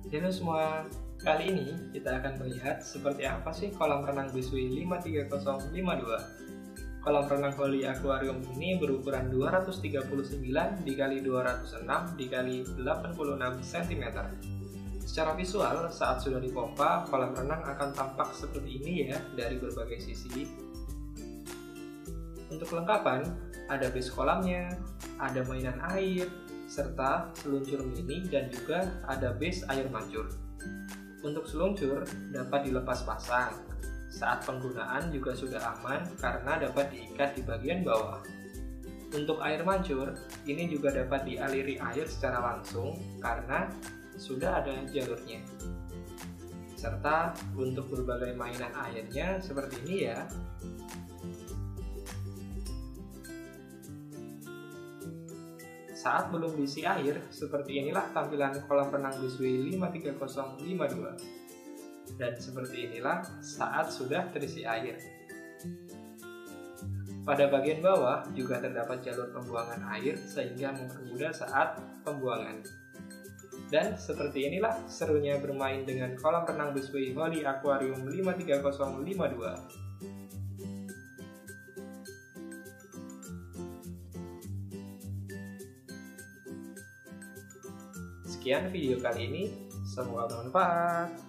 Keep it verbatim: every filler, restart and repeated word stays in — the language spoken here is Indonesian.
Halo semua, kali ini kita akan melihat seperti apa sih kolam renang Biswi lima tiga nol lima dua. Kolam renang Holly Aquarium ini berukuran dua ratus tiga puluh sembilan dikali dua ratus enam dikali delapan puluh enam sentimeter. Secara visual, saat sudah dipompa, kolam renang akan tampak seperti ini ya dari berbagai sisi. Untuk kelengkapan, ada base kolamnya, ada mainan air, serta seluncur mini dan juga ada base air mancur. Untuk seluncur dapat dilepas pasang. Saat penggunaan juga sudah aman karena dapat diikat di bagian bawah. Untuk air mancur, ini juga dapat dialiri air secara langsung karena sudah ada jalurnya. Serta untuk berbagai mainan airnya seperti ini ya. Saat belum diisi air, seperti inilah tampilan kolam renang Biswi lima tiga nol lima dua. Dan seperti inilah saat sudah terisi air. Pada bagian bawah juga terdapat jalur pembuangan air sehingga mempermudah saat pembuangan. Dan seperti inilah serunya bermain dengan kolam renang Biswi Holly Aquarium lima tiga nol lima dua. Sekian video kali ini, semoga bermanfaat.